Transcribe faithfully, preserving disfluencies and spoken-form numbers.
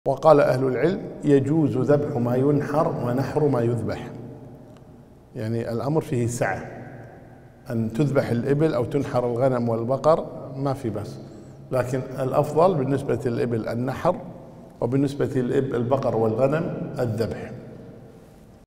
وقال أهل العلم يجوز ذبح ما ينحر ونحر ما يذبح، يعني الأمر فيه سعة، أن تذبح الإبل أو تنحر الغنم والبقر ما في بس، لكن الأفضل بالنسبة للإبل النحر وبالنسبة للبقر والغنم الذبح.